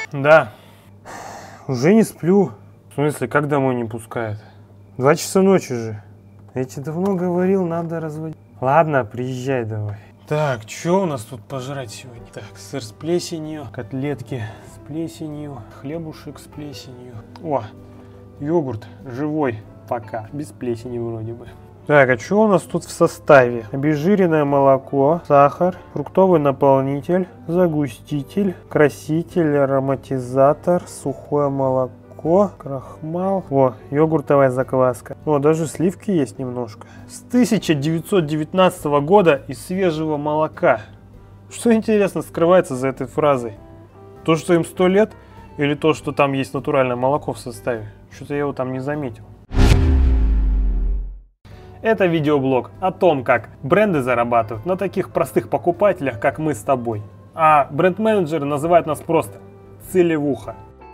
Да. Уже не сплю. В смысле, как домой не пускают? 2 часа ночи же. Я тебе давно говорил, надо разводить. Ладно, приезжай давай. Так, что у нас тут пожрать сегодня? Так, сыр с плесенью, котлетки с плесенью, хлебушек с плесенью. О, йогурт живой пока, без плесени вроде бы. Так, а что у нас тут в составе? Обезжиренное молоко, сахар, фруктовый наполнитель, загуститель, краситель, ароматизатор, сухое молоко, крахмал. О, йогуртовая закваска. О, даже сливки есть немножко. С 1919 года из свежего молока. Что интересно скрывается за этой фразой? То, что им 100 лет, или то, что там есть натуральное молоко в составе? Что-то я его там не заметил. Это видеоблог о том, как бренды зарабатывают на таких простых покупателях, как мы с тобой. А бренд-менеджеры называют нас просто целевуха.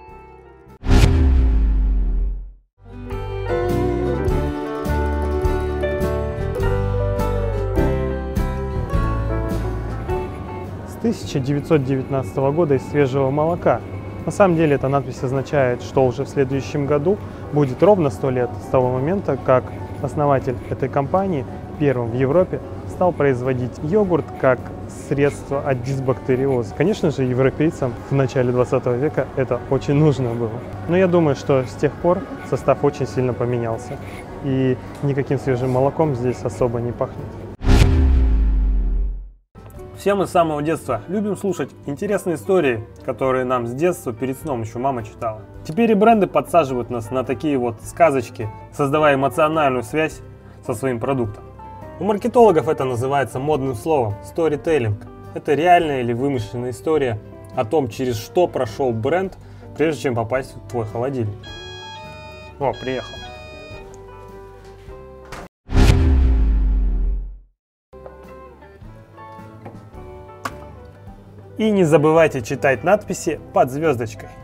С 1919 года из свежего молока. На самом деле эта надпись означает, что уже в следующем году будет ровно 100 лет с того момента, как основатель этой компании первым в Европе стал производить йогурт как средство от дисбактериоза. Конечно же, европейцам в начале 20 века это очень нужно было. Но я думаю, что с тех пор состав очень сильно поменялся. И никаким свежим молоком здесь особо не пахнет. Все мы с самого детства любим слушать интересные истории, которые нам с детства перед сном еще мама читала. Теперь и бренды подсаживают нас на такие вот сказочки, создавая эмоциональную связь со своим продуктом. У маркетологов это называется модным словом storytelling. Это реальная или вымышленная история о том, через что прошел бренд, прежде чем попасть в твой холодильник. О, приехал. И не забывайте читать надписи под звездочкой.